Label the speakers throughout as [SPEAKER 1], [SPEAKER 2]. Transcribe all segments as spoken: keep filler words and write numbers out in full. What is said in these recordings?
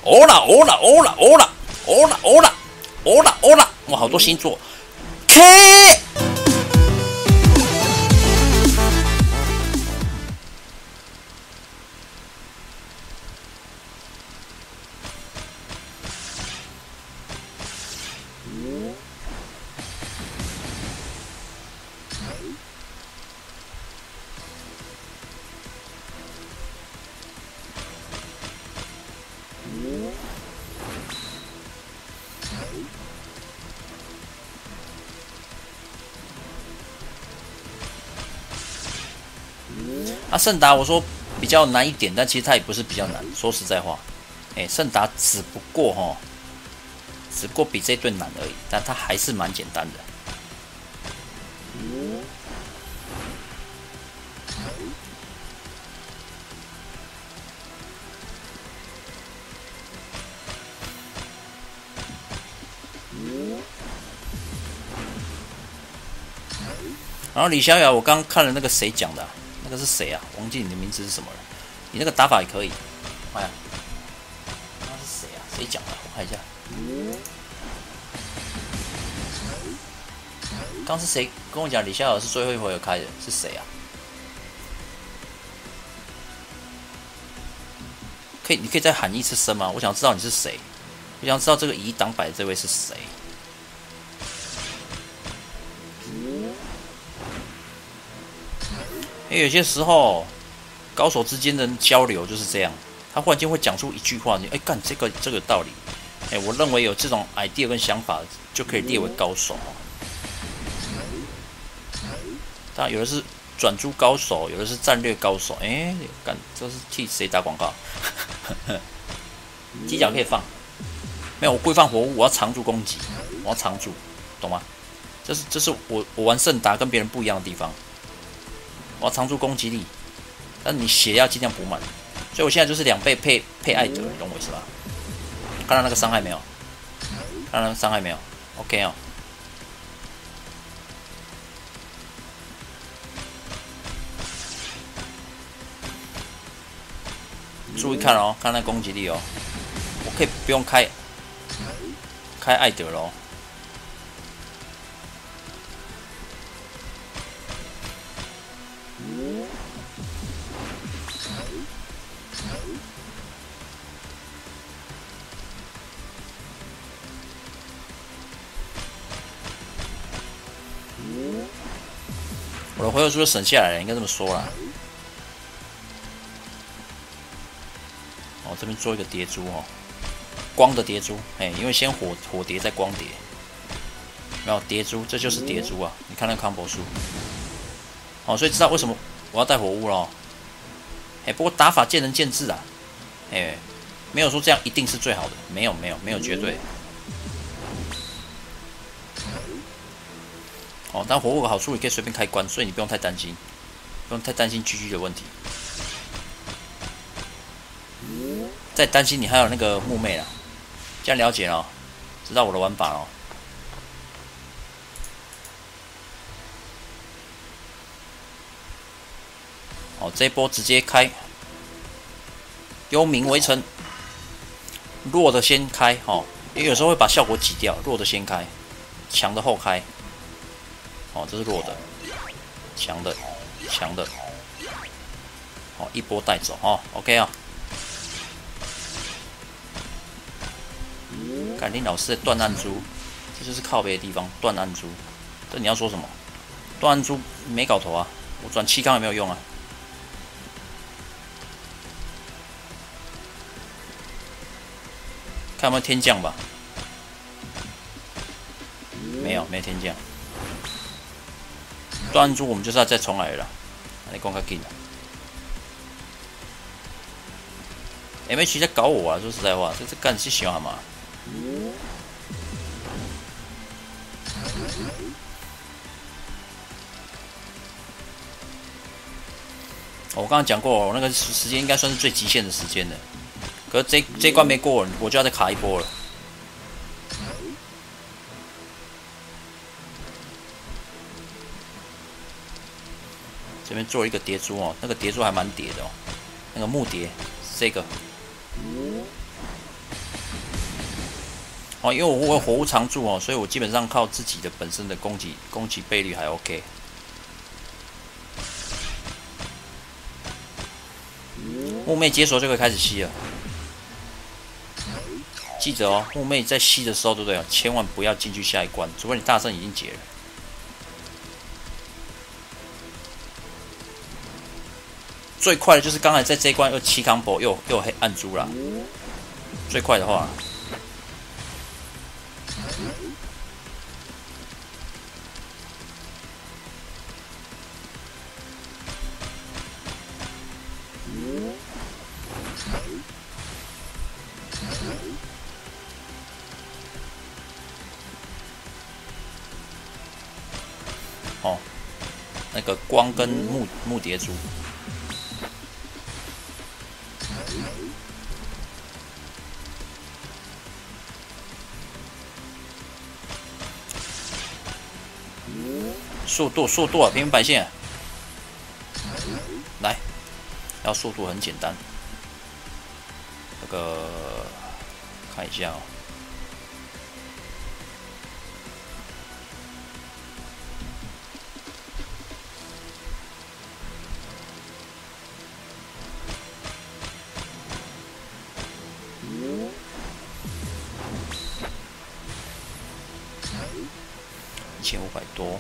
[SPEAKER 1] 欧啦欧啦欧啦欧啦欧啦欧啦欧啦欧啦，哇，好多星座 K。啊，盛达我说比较难一点，但其实它也不是比较难。说实在话，哎、欸，盛达只不过哈，只不过比这顿难而已，但它还是蛮简单的。然后李逍遥，我刚看了那个谁讲的、啊，那个是谁啊？忘记你的名字是什么了。你那个打法也可以。哎呀，那是谁啊？谁讲的？我看一下。刚是谁跟我讲李逍遥是最后一回合开的？是谁啊？可以，你可以再喊一次声吗？我想知道你是谁。我想知道这个以挡摆的这位是谁。因为有些时候高手之间的交流就是这样，他忽然间会讲出一句话，你哎干这个这个道理，哎，我认为有这种 idea 跟想法就可以列为高手。当然有的是转珠高手，有的是战略高手，哎，干这是替谁打广告？机甲可以放，没有我规范活物，我要常驻攻击，我要常驻，懂吗？这是这是我我玩圣达跟别人不一样的地方。我要常驻攻击力，但是你血要尽量补满，所以我现在就是两倍配配艾德，你懂我意思吧？看到那个伤害没有？看到那个伤害没有 ？OK 哦。注意看哦，看那攻击力哦，我可以不用开开艾德了哦。我的回合数就省下来了，应该这么说啦。哦，这边做一个叠珠哦，光的叠珠，哎，因为先火火叠再光叠，没有叠珠，这就是叠珠啊！你看那个 combo 数，哦，所以知道为什么我要带火物咯。哎，不过打法见仁见智啊，哎，没有说这样一定是最好的，没有没有没有绝对。哦，但火物的好处，你可以随便开关，所以你不用太担心，不用太担心 G G 的问题。再担心你还有那个木妹啦，这样了解了、哦，知道我的玩法了、哦。哦，这一波直接开，幽冥围城，弱的先开哦，因为有时候会把效果挤掉，弱的先开，强的后开。哦，这是弱的，强的，强的，哦，一波带走哦 ，OK 啊。甘霖老师的断案珠，这就是靠北的地方，断案珠。这你要说什么？断案珠没搞头啊，我转七康也没有用啊。看有没有天降吧？没有，没有天降。断案珠我们就是要再重来了啦，你讲较紧啊 ？M H 在搞我啊！说实在话，这这干是想干嘛？我刚刚讲过，那个时间应该算是最极限的时间了。可是这这一关没过，我就要再卡一波了。这边做一个叠珠哦，那个叠珠还蛮叠的哦，那个木叠，这个。 哦，因为我我有火物常驻哦，所以我基本上靠自己的本身的攻击攻击倍率还 OK。木妹解锁就可以开始吸了。记得哦，木妹在吸的时候，对不对？千万不要进去下一关，除非你大圣已经解了。最快的就是刚才在这一关又七 combo 又又黑暗珠啦。最快的话，哦，那个光跟木木蝶珠。速度，速度啊！平民百姓、啊，来，要速度很简单。那个看一下哦。一千五百多。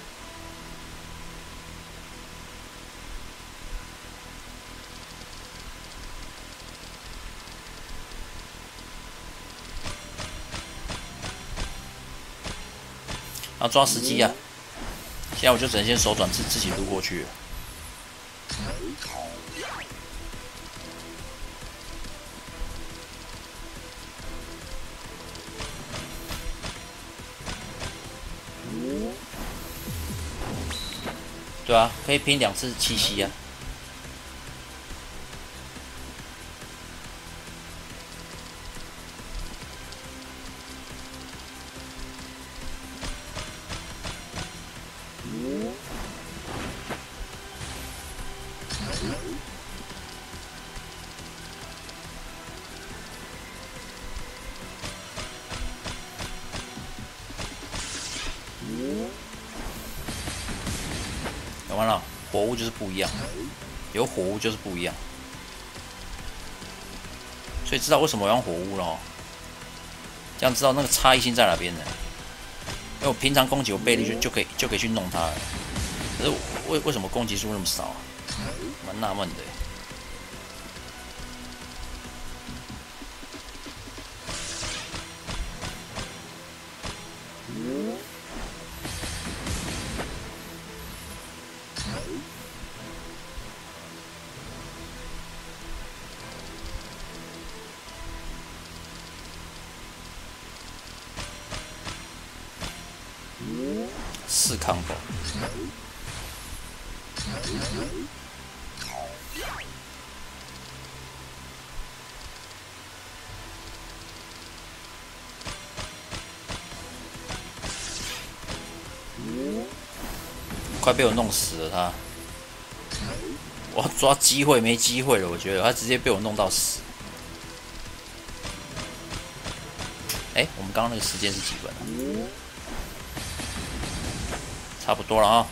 [SPEAKER 1] 要抓时机啊！现在我就只能先手转自自己撸过去了。对啊，可以拼两次七夕啊。有完了，火物就是不一样，有火物就是不一样，所以知道为什么我用火物了哦。这样知道那个差异性在哪边呢？因为我平常攻击我倍率就就可以就可以去弄它了，可是为为什么攻击数那么少啊？蛮纳闷的。四 combo， 快被我弄死了他！我要抓机会没机会了，我觉得他直接被我弄到死。哎、欸，我们刚刚那个时间是几分啊？差不多了啊。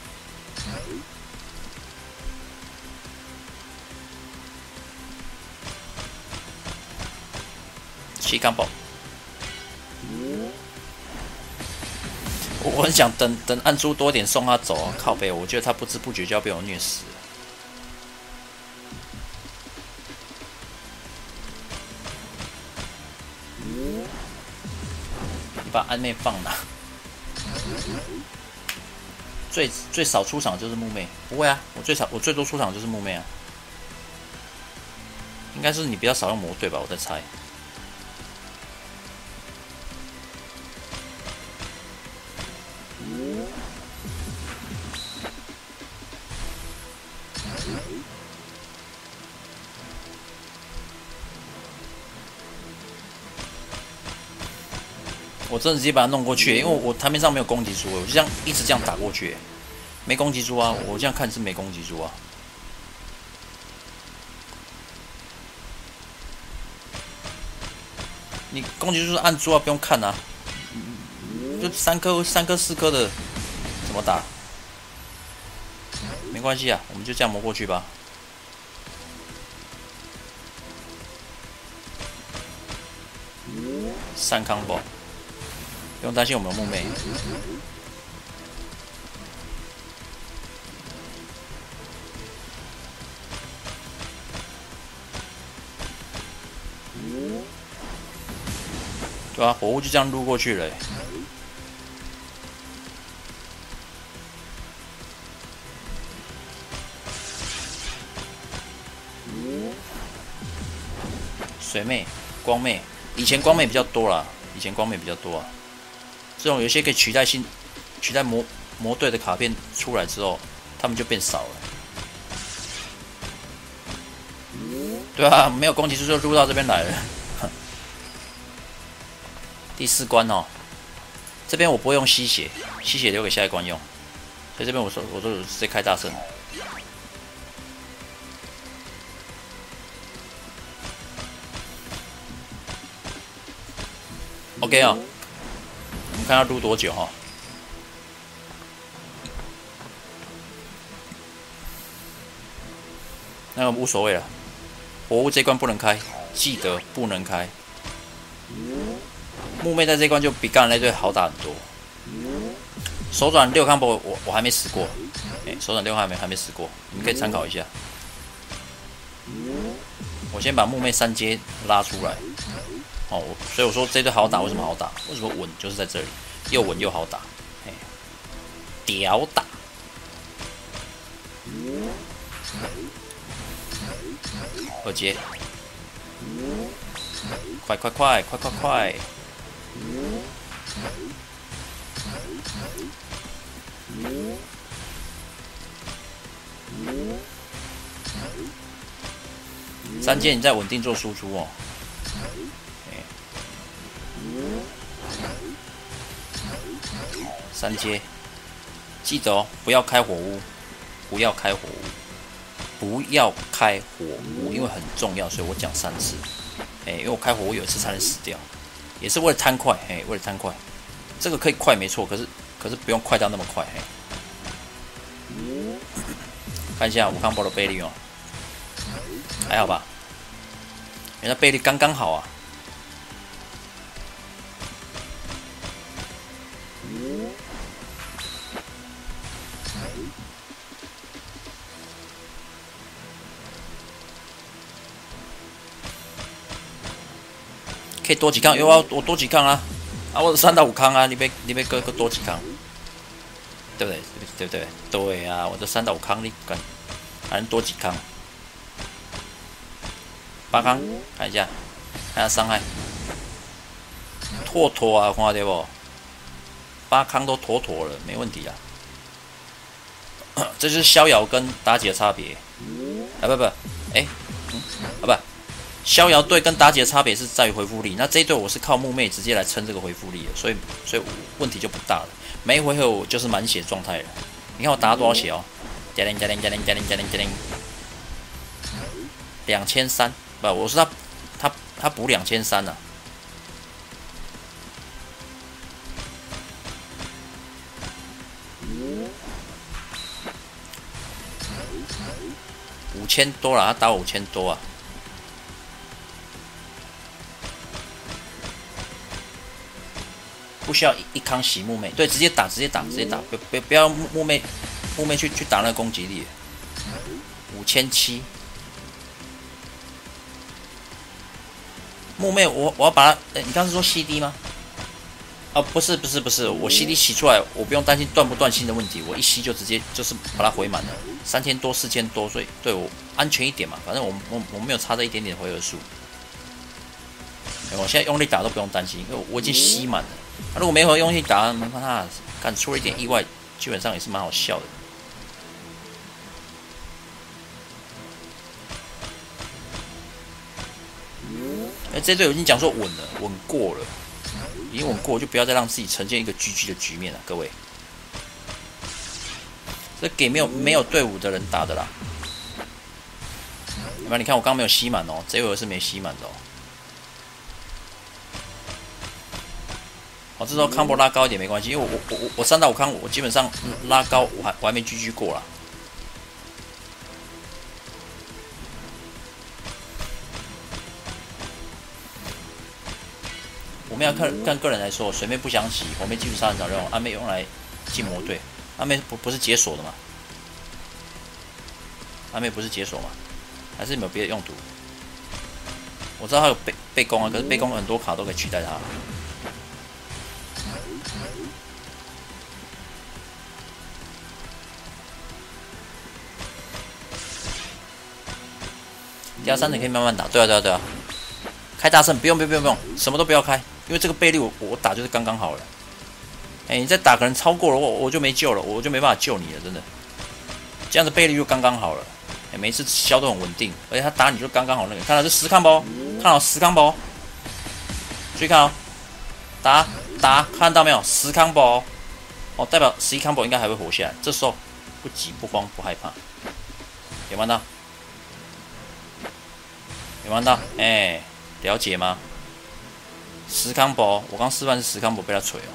[SPEAKER 1] 七 combo。我很想等等暗珠多点送他走啊！靠北，我觉得他不知不觉就要被我虐死了。你把暗妹放哪？最最少出场就是木妹，不会啊，我最少我最多出场就是木妹啊。应该是你比较少用魔对吧？我在猜。我真的直接把它弄过去，因为我台面上没有攻击珠，我就这样一直这样打过去，没攻击珠啊！我这样看是没攻击珠啊。 你攻击就是按住啊，不用看啊，就三颗、三颗、四颗的，怎么打？没关系啊，我们就这样磨过去吧。三 combo， 不用担心我们的木妹。对啊，火雾就这样撸过去了、欸。水妹、光妹，以前光妹比较多啦，以前光妹比较多啊。这种有些可以取代性、取代魔魔队的卡片出来之后，他们就变少了。对啊，没有攻击就撸到这边来了。第四关哦，这边我不会用吸血，吸血留给下一关用，所以这边我说我说直接开大圣。OK 哦，我们看要撸多久哈、哦？那个无所谓了，火物这关不能开，记得不能开。木妹在这关就比刚才那队好打很多。手转六 combo 我我还没死过，哎、欸，手转六还没还没死过，你们可以参考一下。我先把木妹三阶拉出来，哦，所以我说这队好打，为什么好打？为什么稳？就是在这里，又稳又好打，哎、欸，屌打。二阶，快快快快快快！三阶你再稳定做输出哦。三阶，记得哦，不要开火屋，不要开火屋，不要开火屋，因为很重要，所以我讲三次。哎、欸，因为我开火屋有一次差点死掉，也是为了贪快，哎、欸，为了贪快。这个可以快没错，可是可是不用快到那么快，哎、欸。看一下武康波的倍率哦，还好吧？人家倍率刚刚好啊。可以多几康，有啊，我多几康啊，啊，我三到五康啊，你别你别搁搁多几康，对不对？对不对？对啊，我这三到五康，你敢还能多几康？八康，看一下，看下伤害，妥妥啊，看到不？八康都妥妥了，没问题啊。这就是逍遥跟妲己的差别。啊不不，哎、欸，嗯啊不。逍遥队跟妲己的差别是在于回复力，那这一队我是靠木妹直接来撑这个回复力的，所以所以问题就不大了。每一回合我就是满血状态了。你看我打多少血哦？加零加零加零加零加零加零，两千三不，我是他他他补两千三啊。五千多了，他打我五千多啊。不需要一康洗木妹，对，直接打，直接打，直接打，不不不要木妹，木妹去去打那个攻击力，五千七，木妹我我要把它，欸、你刚才说 C D 吗？啊，不是不是不是，我 C D 洗出来，我不用担心断不断芯的问题，我一吸就直接就是把它回满了，三千多四千多，所以对我安全一点嘛，反正我我我没有差这一点点回合数，欸、我现在用力打都不用担心，因为我已经吸满了。啊、如果没回用力打，没办法，干出了一点意外，基本上也是蛮好笑的。哎、欸，这队我已经讲说稳了，稳过了，已经稳过，就不要再让自己呈现一个 G G 的局面了，各位。这给没有没有队伍的人打的啦。要不然你看我刚刚没有吸满哦，这回是没吸满的哦。 哦，这时候康博拉高一点没关系，因为我我我我三到五康，我基本上拉高，我还我还没 G G 过啦。我们要看看个人来说，水妹不想洗，我妹技术杀人场用，阿妹用来进魔队，阿妹不不是解锁的吗？阿妹不是解锁吗？还是有没有别的用途？我知道他有背背弓啊，可是背弓很多卡都可以取代它。第二三层可以慢慢打，对啊对啊对啊，开大圣不用不用不用不用，什么都不要开，因为这个倍率我我打就是刚刚好了。哎、欸，你再打可能超过了我我就没救了，我就没办法救你了，真的。这样的倍率就刚刚好了，哎、欸，每一次消都很稳定，而且他打你就刚刚好那个，看到是十康包，看到十康包，注意看哦，打打看到没有十康包哦，代表十一康包应该还会活下来，这时候不急不慌不害怕，有看到？有看到？哎、欸，了解吗？十康博，我刚示范是十康博被他锤哦。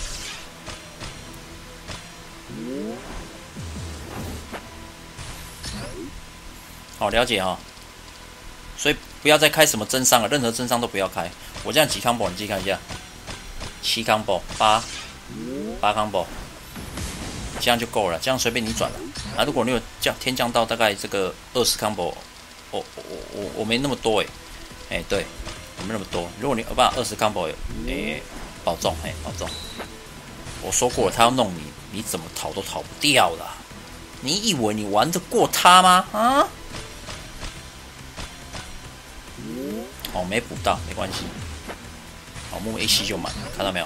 [SPEAKER 1] 好，了解哈、哦。所以不要再开什么真伤了，任何真伤都不要开。我这样几康博，你自己看一下。七康博，八八康博，这样就够了，这样随便你转了。啊，如果你有降天降到大概这个二十康博。我我我我没那么多哎，哎、欸、对，我没那么多。如果你有办法二十 combo， 哎、欸，保重哎、欸，保重。我说过了，他要弄你，你怎么逃都逃不掉的。你以为你玩得过他吗？啊？哦，没补到，没关系。哦，木木一吸就满，看到没有？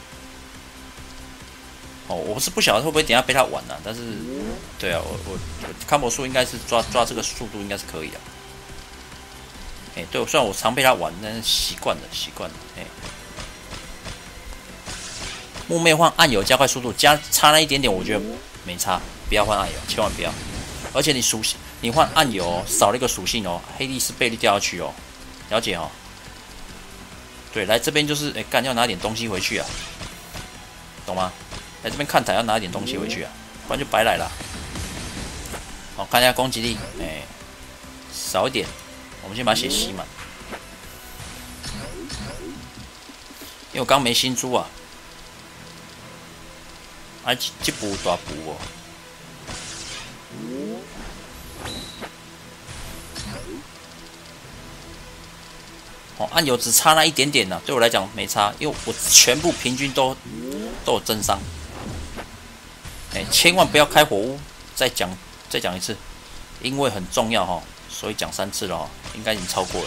[SPEAKER 1] 哦，我是不晓得会不会等下被他玩了、啊，但是，对啊，我我我 combo 数应该是抓抓这个速度应该是可以的。哎、欸，对，虽然我常被他玩，但是习惯了，习惯了。哎、欸，木妹换暗油加快速度，加差那一点点，我觉得没差，不要换暗油，千万不要。而且你属性，你换暗油少了一个属性哦，黑帝斯倍率掉下去哦，了解哦。对，来这边就是哎干、欸、要拿点东西回去啊，懂吗？来这边看台要拿一点东西回去啊，不然就白来了。好，看一下攻击力，哎、欸，少一点。我们先把血吸满，因为我刚没新珠啊，啊，这补大补哦。哦，暗油只差那一点点呢、啊，对我来讲没差，因为我全部平均都都有增伤。哎、欸，千万不要开火屋，再讲再讲一次，因为很重要哈、哦，所以讲三次了哈、哦。应该已经超过了。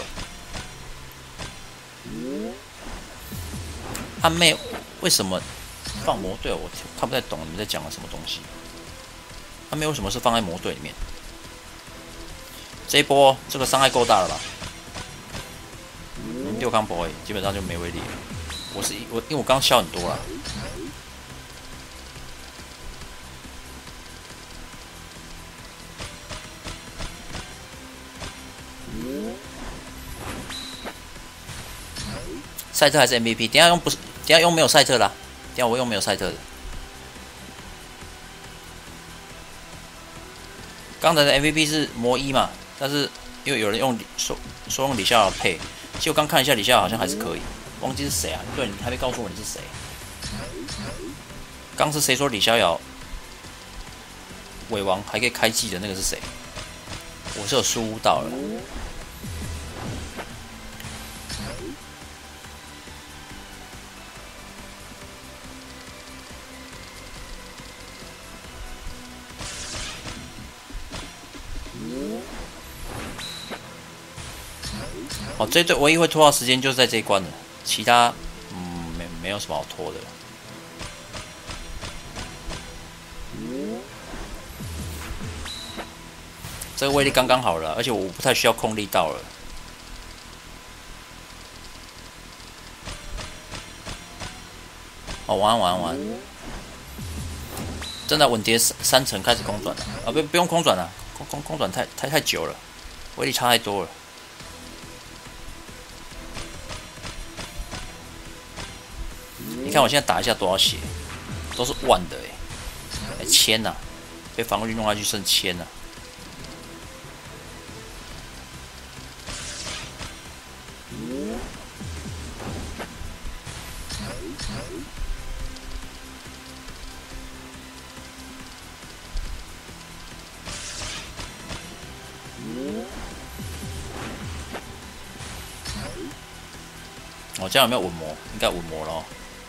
[SPEAKER 1] 阿妹为什么放魔队？我看不太懂你们在讲的什么东西。阿妹为什么是放在魔队里面？这一波这个伤害够大了吧？嗯、六康博基本上就没威力了。我是我因为我刚消很多了。赛特还是 M V P？ 等一下用不是，等一下用没有赛特啦。等一下我用没有赛特的。刚才的 M V P 是魔一嘛，但是因为有人用说说用李逍遥配，其实我刚看一下李逍遥好像还是可以，忘记是谁啊？对，你还没告诉我你是谁。刚是谁说李逍遥伪王还可以开技的那个是谁？我是有疏忽到了。哦，这队唯一会拖到时间就是在这一关了，其他嗯没没有什么好拖的。这个威力刚刚好了，而且我不太需要控力道了。哦，玩玩玩，真的稳跌三层开始空转了啊！不不用空转了，空空空转太太太久了，威力差太多了。 你看我现在打一下多少血，都是万的哎、欸，千呐、啊，被防御力弄下去剩千呐、啊。哦，这样有没有稳魔？应该稳魔了、哦。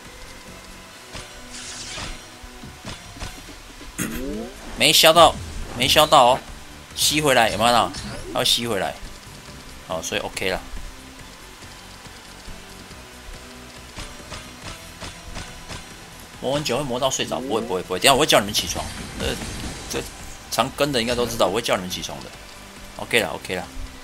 [SPEAKER 1] 没消到，没消到哦，吸回来有没有看到？它会吸回来，哦，所以 OK 了。磨很久会磨到睡着，不会不会不会，等一下我会叫你们起床。呃，这常跟的应该都知道，我会叫你们起床的。OK 了 OK 了。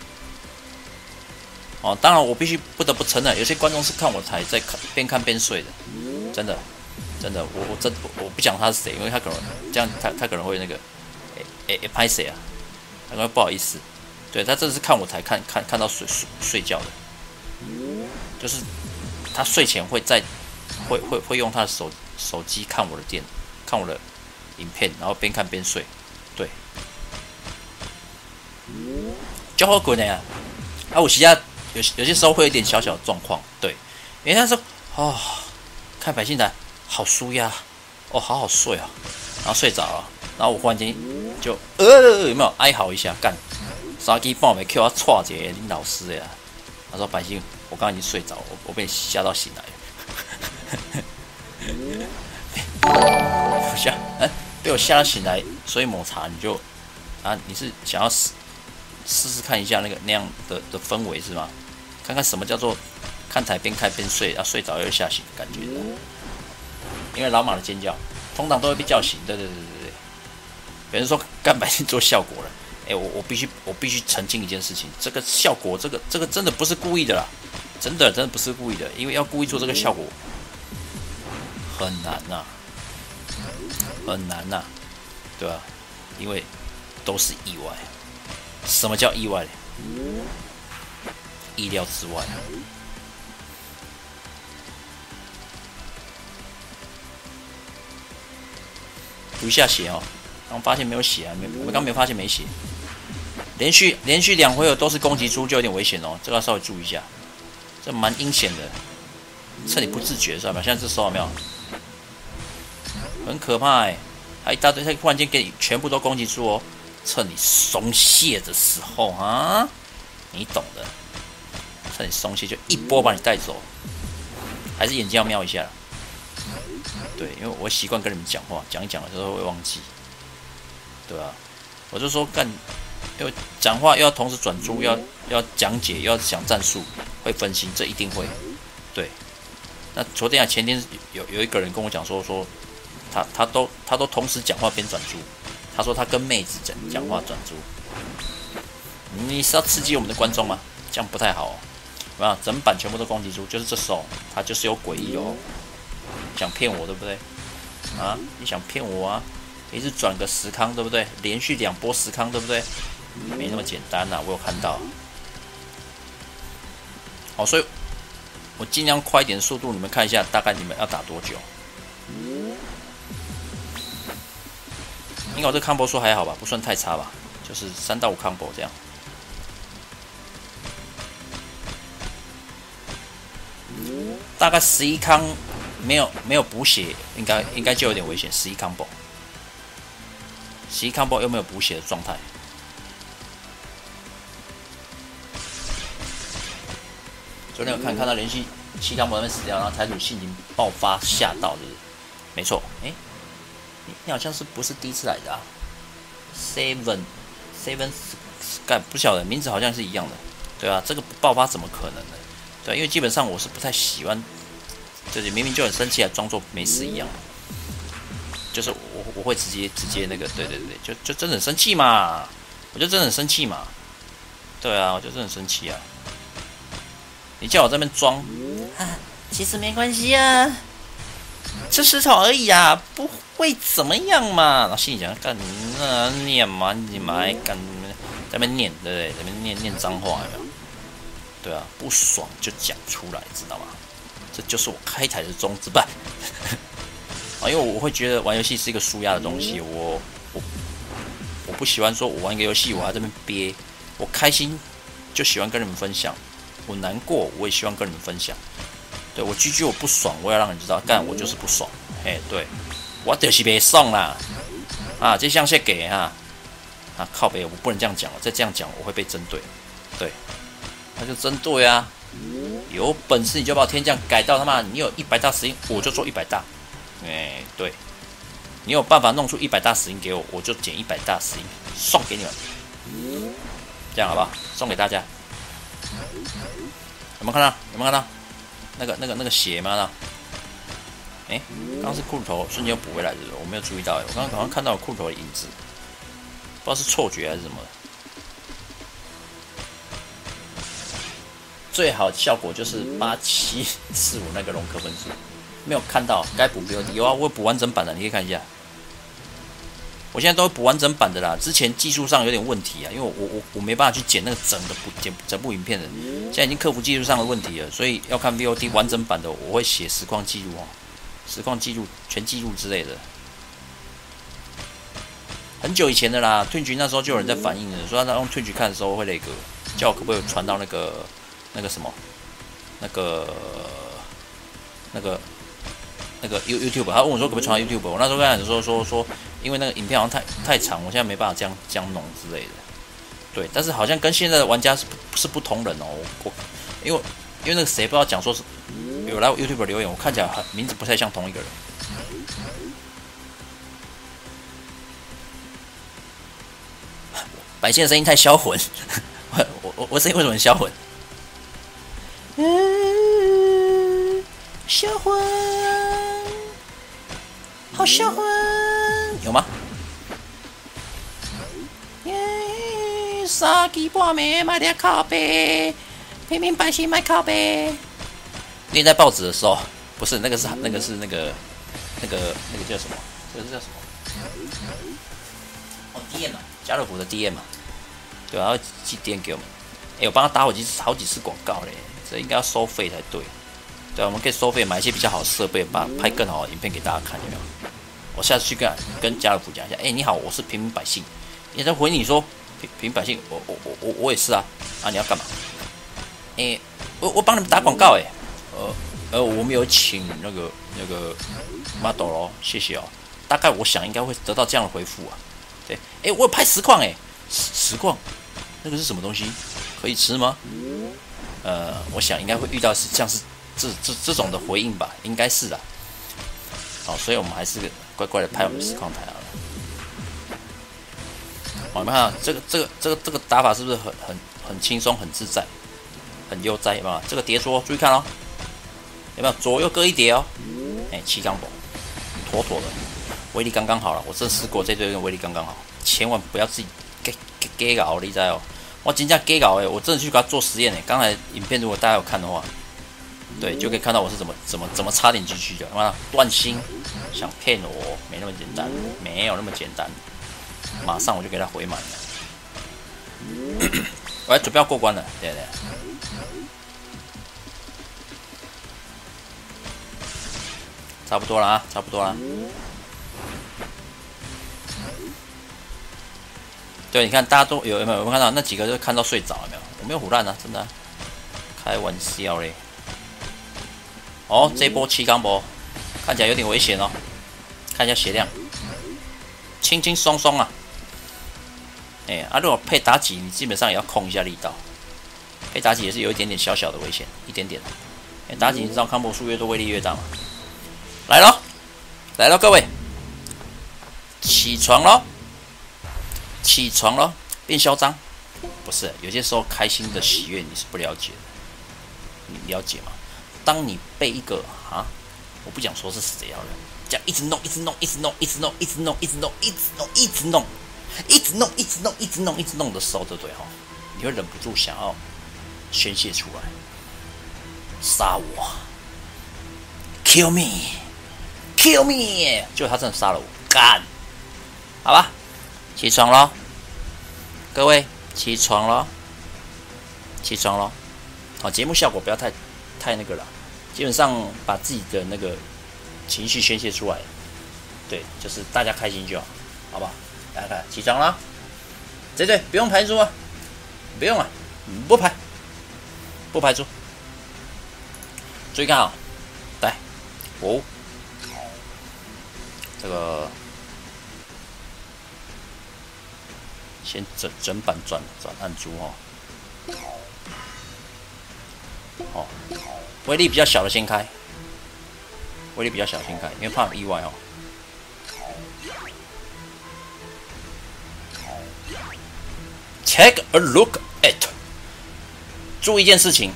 [SPEAKER 1] 哦，当然我必须不得不承认，有些观众是看我台在看边看边睡的，真的真的，我我真我不讲他是谁，因为他可能这样他他可能会那个，诶诶诶拍谁啊？他可能不好意思，对他真的是看我台看看看到睡睡睡觉的，就是他睡前会在会会会用他的手手机看我的电看我的影片，然后边看边睡，对，就好滚的呀，啊我其他。有有些时候会有点小小的状况，对，因为他说哦，看百姓台好舒压，哦，好好睡啊，然后睡着了，然后我忽然间就呃有没有哀嚎一下，干，手机帮我没 Q 他错一个林老师呀，他说百姓，我刚刚已经睡着，我我被你吓到醒来了，我吓，哎，被我吓到醒来，所以抹茶你就啊，你是想要试试试看一下那个那样的的氛围是吗？看看什么叫做看台边看边睡，啊睡着又吓醒的感觉。因为老马的尖叫通常都会被叫醒，对对对对对。有人说干百姓做效果了，哎、欸，我我必须我必须澄清一件事情，这个效果这个这个真的不是故意的啦，真的真的不是故意的，因为要故意做这个效果很难呐、啊，很难呐、啊，对吧、啊？因为都是意外。什么叫意外？意料之外。补一下血哦，刚发现没有血啊，没，我刚没有发现没血。连续连续两回合都是攻击猪，就有点危险哦，这个要稍微注意一下，这蛮阴险的，趁你不自觉，知道吗？现在这时候有没有？很可怕哎、欸，还一大堆，他忽然间给你全部都攻击猪哦。趁你松懈的时候啊，你懂的。趁你松懈就一波把你带走，还是眼睛要瞄一下。对，因为我习惯跟你们讲话，讲一讲的时候会忘记，对吧、啊？我就说干，因为讲话又要同时转注，要要讲解，又要想战术，会分心，这一定会。对，那昨天啊前天有有一个人跟我讲说说，他他都他都同时讲话边转注。他说他跟妹子讲讲话转租，你是要刺激我们的观众吗？这样不太好哦。啊，整版全部都攻击猪，就是这时候他就是有诡异哦，想骗我对不对？啊，你想骗我啊？一直转个十康对不对？连续两波十康对不对？没那么简单呐、啊，我有看到。好，所以我尽量快一点速度，你们看一下大概你们要打多久。应该我这 combo 数还好吧，不算太差吧，就是三到五 combo 这样。大概十一康没有没有补血，应该应该就有点危险。十一 combo， 十一 combo 又没有补血的状态。昨天有看看到连续七 combo 那边死掉，然后台主性情爆发吓到，就是没错，哎、欸。你, 你好像是不是第一次来的啊 ？Seven Seven Sky 不晓得名字好像是一样的，对啊，这个爆发怎么可能呢？对、啊，因为基本上我是不太喜欢，就是明明就很生气，还装作没事一样，就是我我会直接直接那个，对对对，就就真的很生气嘛，我就真的很生气嘛，对啊，我就真的很生气啊！你叫我在那边装啊，其实没关系啊。吃石头而已啊，不会怎么样嘛。然后心里想，干那念嘛，你妈干在那边念，对不对？在那边念念脏话有没有？对啊，不爽就讲出来，知道吗？ 这就是我开台的宗旨吧。啊，因为我会觉得玩游戏是一个舒压的东西，我我我不喜欢说我玩一个游戏我还在那边憋，我开心就喜欢跟你们分享，我难过我也希望跟你们分享。对我 G G 我不爽，我要让你知道，干我就是不爽。嘿，对，我就是没送啦。啊，这象限给哈。啊，靠北，我不能这样讲了，再这样讲我会被针对。对，那就针对啊。有本事你就把我天降改到他妈，你有一百大石英，我就做一百大。哎、欸，对，你有办法弄出一百大石英给我，我就捡一百大石英送给你们。这样好不好？送给大家。有没有看到？有没有看到？那个、那个、那个血吗？呢？哎，刚刚是裤头瞬间又补回来的，我没有注意到。我刚刚好像看到裤头的影子，不知道是错觉还是什么。最好的效果就是八七四五那个龙科分数，没有看到，该补 V O D 有啊，我会补完整版的，你可以看一下。我现在都会补完整版的啦，之前技术上有点问题啊，因为我我我没办法去剪那个整个补剪整部影片的，现在已经克服技术上的问题了，所以要看 V O D 完整版的，我会写实况记录哦，实况记录、全记录之类的。很久以前的啦 ，Twitch 那时候就有人在反映了，说他用 Twitch 看的时候会那个，叫我可不可以传到那个那个什么，那个那个。那个 YouTube， 他问我说可不可以传到 YouTube， 我那时候跟他说说说，因为那个影片好像太太长，我现在没办法这样这样弄之类的。对，但是好像跟现在的玩家是不是不同人哦。我因为因为那个谁不知道讲说是有来 YouTube 留言，我看起来名字不太像同一个人。百姓的声音太销魂，我我我声音为什么很销魂？嗯，销魂。好销魂，有吗？耶，三更半暝买点靠背，平民百姓买靠背。念在报纸的时候，不是那个是那个是那个那个那个叫什么？这个是叫什么？哦 ，D M 啊，家乐福的 D M 啊，对啊，他会寄 D M 给我们。哎、欸，我帮他打好几次好几次广告嘞，这应该要收费才对。对啊，我们可以收费买一些比较好的设备，把拍更好的影片给大家看，有没有？我下次去跟跟家乐福讲一下，哎、欸，你好，我是平民百姓，也在回你说平平民百姓，我我我我我也是啊，啊你要干嘛？哎、欸，我我帮你们打广告哎、欸，呃呃，我们有请那个那个 model 咯，谢谢哦。大概我想应该会得到这样的回复啊。对，哎、欸，我有拍实况哎，实实况，那个是什么东西？可以吃吗？呃，我想应该会遇到是像是。这这这种的回应吧，应该是啊。好，所以我们还是乖乖的拍我们的实况台好了。好，你们看这个这个这个这个打法是不是很很很轻松、很自在、很悠哉？有没有？这个叠桌注意看哦，有没有左右各一叠哦？哎、欸，七钢宝，妥妥的，威力刚刚好了。我真试过这队威力刚刚好，千万不要自己给给给搞，你知道哦？我真正给搞哎，我真的去给他做实验哎。刚才影片如果大家有看的话。对，就可以看到我是怎么怎么怎么差点 G G 的，妈断心，想骗我，没那么简单，没有那么简单，马上我就给他回满了，我准备要过关了，对对，差不多了啊，差不多了。对，你看大家都有有没有有没有看到那几个就看到睡着了没有？我没有唬烂啊，真的、啊，开玩笑嘞。哦，这一波七钢波看起来有点危险哦，看一下血量，轻轻松松啊。哎、欸，啊，如果配妲己，你基本上也要控一下力道。配妲己也是有一点点小小的危险，一点点。哎、欸，妲己你知道康波数越多威力越大吗？来咯，来咯，各位，起床咯，起床咯，变嚣张。不是，有些时候开心的喜悦你是不了解的，你了解吗？当你被一个啊，我不讲说是谁要的，这样一直弄，一直弄，一直弄，一直弄，一直弄，一直弄，一直弄，一直弄，一直弄，一直弄，一直弄，一直弄的时候，对不对哈？你会忍不住想要宣泄出来，杀我 ，kill me，kill me， 结果他真的杀了我，干，好吧，起床咯，各位起床咯，起床咯，好，节目效果不要太。太那个了， 基本上把自己的那个情绪宣泄出来，对，就是大家开心就好，好不好？来看几张啦，这对不用排除啊，不用啊，不排，不排除。注意看啊，来，哦，这个先整整版转转按珠哦，哦，威力比较小的先开，威力比较小的先开，因为怕有意外哦。Take a look at， 注意一件事情，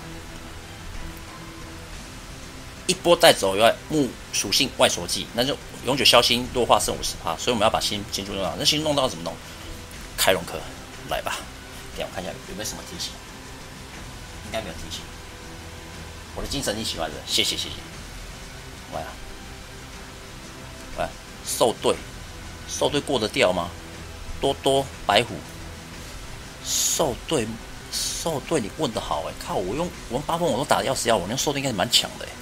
[SPEAKER 1] 一波带走以外，木属性外锁技，那就永久消星弱化剩五十趴，所以我们要把星星珠弄到。那星弄到怎么弄？开龙科，来吧。等下我看一下有没有什么提醒，应该没有提醒。我的精神你喜欢的，谢谢谢谢。来啊，来，兽队，兽队过得掉吗？多多白虎。兽队，兽队，你问的好哎、欸！靠，我用我用八分我都打得要死要活，我用兽队应该是蛮强的哎、欸。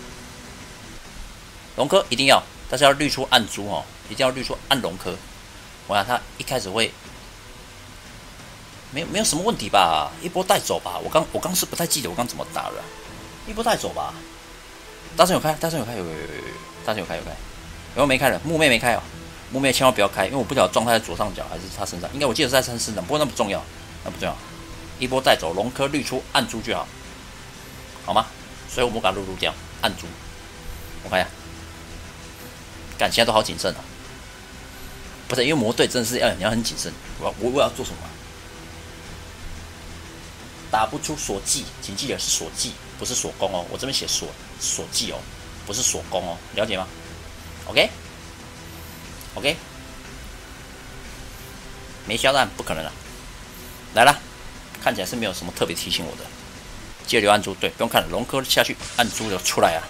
[SPEAKER 1] 龙科一定要，但是要滤出暗珠哦，一定要滤出暗龙科。我想他一开始会没有没有什么问题吧？一波带走吧。我刚我刚是不太记得我刚怎么打了，一波带走吧。大圣有开，大圣有开，有有有有有，大圣有开有开，有没有没开了？木妹没开哦。木妹千万不要开，因为我不晓得状态在左上角还是他身上，应该我记得是在他身上，不过那不重要，那不重要。一波带走龙科滤出暗珠就好，好吗？所以我们把它录入掉暗珠。我看一下，干现在都好谨慎啊，不是因为魔队真的是要你要很谨慎。我我我要做什么、啊？打不出锁技，请记得是锁技，不是锁攻哦。我这边写锁锁技哦，不是锁攻哦，了解吗 ？OK。OK， 没消弹不可能了，来了，看起来是没有什么特别提醒我的。接着留暗珠，对，不用看了，龙科下去，暗珠就出来啊。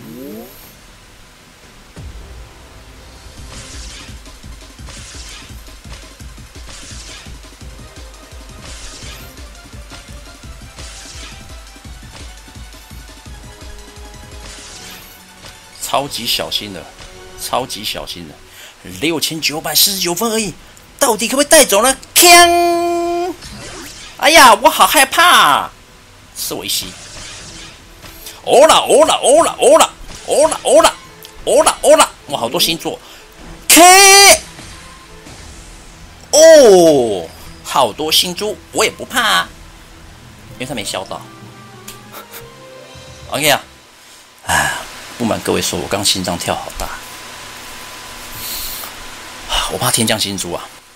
[SPEAKER 1] 超级小心的，超级小心的。六千九百四十九分而已，到底可不可以带走呢？锵！哎呀，我好害怕、啊！是维西。哦啦哦啦哦啦哦啦哦啦哦啦哦啦哦啦！哇，好多星座。K。哦，好多星珠，我也不怕、啊，因为他没消到。OK 啊，哎，不瞒各位说，我刚心脏跳好大。我怕天降星珠啊！